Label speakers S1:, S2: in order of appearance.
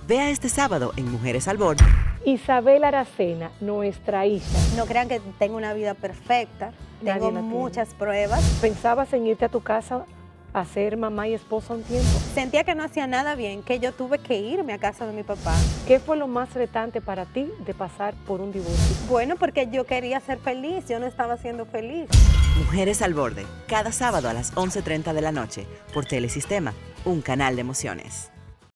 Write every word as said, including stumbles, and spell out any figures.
S1: Vea este sábado en Mujeres al Borde.
S2: Isabel Aracena, nuestra hija.
S3: No crean que tengo una vida perfecta,
S2: Nadie
S3: tengo
S2: la tiene.
S3: muchas pruebas.
S2: ¿Pensabas en irte a tu casa a ser mamá y esposa un tiempo?
S3: Sentía que no hacía nada bien, que yo tuve que irme a casa de mi papá.
S2: ¿Qué fue lo más retante para ti de pasar por un divorcio?
S3: Bueno, porque yo quería ser feliz, yo no estaba siendo feliz.
S1: Mujeres al Borde, cada sábado a las once y treinta de la noche, por Telesistema, un canal de emociones.